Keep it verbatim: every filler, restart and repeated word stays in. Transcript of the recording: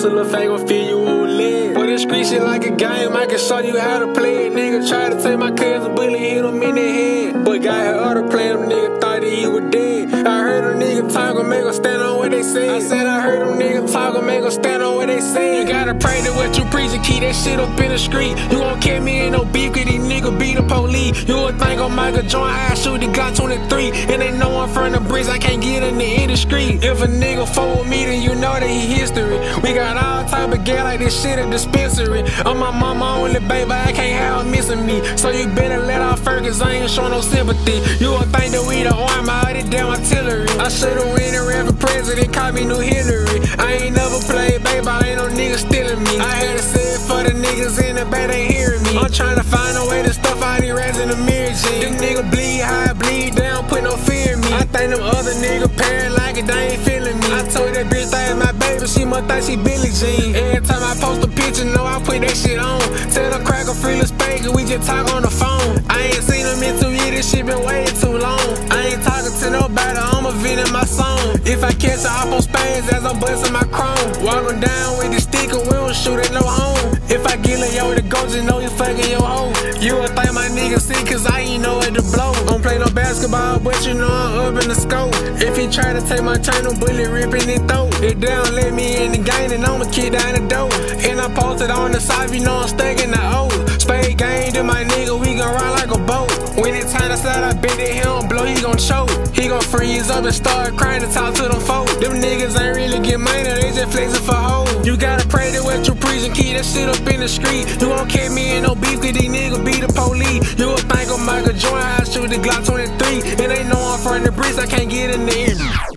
hustle a fake gon' feed you with lead. Boy, this street shit like a game, I can show you how to play it. Nigga try to take my cousin, bullet hit him in the head. But got her other plan, them nigga thought that he was dead. I heard them nigga talk, gon' make him stand on what they said. I said I heard them nigga talk, gon' make him stand on what they said. You gotta pray to what you preach and keep that shit up in the street. You won't catch me in no beef, cause these niggas be the police. You would think on Michael Jordan, I shoot the Glock twenty-three. And they know I'm from the bricks, I can't get in the industry. If a nigga fuck with me, then you know that he history. We got all type of gal like this shit a dispensary. I'm my mama only baby, I can't have her missing me. So you better let off first, cause I ain't show no sympathy. You would think that we the army, all this damn artillery. I should've win and ran for president, call me New Hillary. I ain't never played baseball, ain't no nigga stealing me. I had to say it for the niggas in the back, they hearing me. I'm tryna find a way to stuff all these rats in the mirror jeans. Them niggas bleed high, bleed down, put no fear in me. I think them other niggas parent like it, they ain't feeling me. I told that bitch that my baby, she must think she Billie Jean. Every time I post a picture, know I put that shit on. Tell the cracker free the spank, we just talk on the phone. I ain't seen them in two years, this shit been way too long. I ain't talking to nobody, I'm a vent in my song. If I catch her off on spades as I'm busting my chrome, walking down with the sticker, we don't shoot at no home. If I get like yo with the ghost, you know you fucking your hoe. You would think my nigga sick, cause I ain't know where to blow. Don't play no basketball, but you know I'm up in the scope. If he try to take my turn, no bullet ripping his throat. If they don't let me in the game, then I'ma kick down the door. And I posted on the side, you know I'm stuck in the O. Spade game to my nigga, we gon' ride like a boat. When it's time to slide, I bet that he don't blow, he gon' choke. He gon' freeze up and start crying and talk to them folks. Them niggas ain't really get money, they just flexing for hoes. You gotta pray to what you preach and keep that shit up in the street. You won't catch me in no beef, cause these niggas be the police. You would think of Michael Jordan, I shoot the Glock twenty-three. And they know I'm from the bricks, I can't get in the end.